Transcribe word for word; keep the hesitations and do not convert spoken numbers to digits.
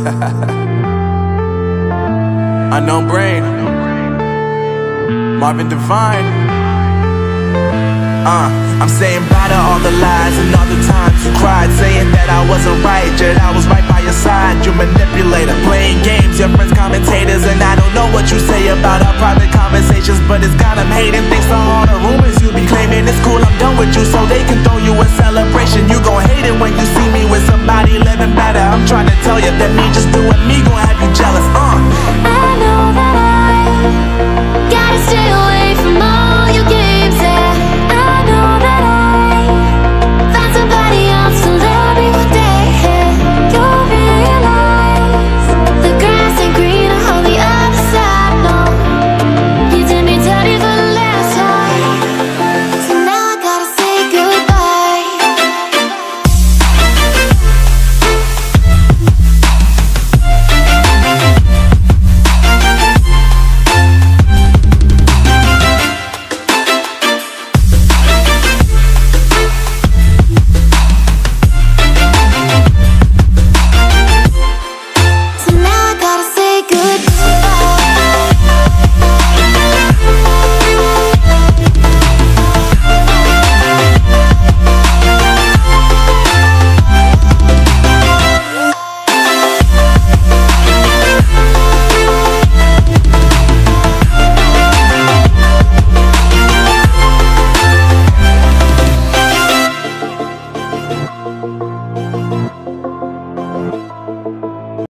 Unknown Brain, Marvin Divine. Uh, I'm saying bye to all the lies and all the times you cried, saying that I wasn't right, yet I was right by your side. You manipulator, playing games, your friends commentators, and I don't know what you say about our private conversations, but it's got them hating. Thanks to all the rumors you be claiming. It's cool, I'm done with you, so they can throw you a celebration. You gon' hate it when you see me with somebody living better. I'm trying to tell you that me just doing me gon' have you jealous.